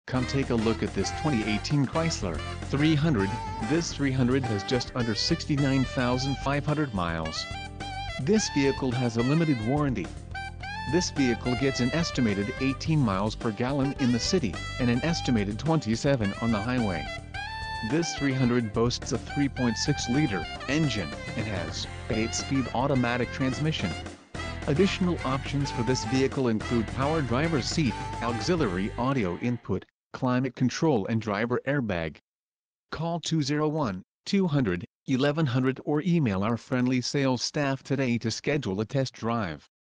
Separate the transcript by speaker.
Speaker 1: Come take a look at this 2018 Chrysler 300. This 300 has just under 69,500 miles. This vehicle has a limited warranty. This vehicle gets an estimated 18 miles per gallon in the city, and an estimated 27 on the highway. This 300 boasts a 3.6-liter engine, and has an 8-speed automatic transmission. Additional options for this vehicle include power driver's seat, auxiliary audio input, climate control and driver airbag. Call 201-200-1100 or email our friendly sales staff today to schedule a test drive.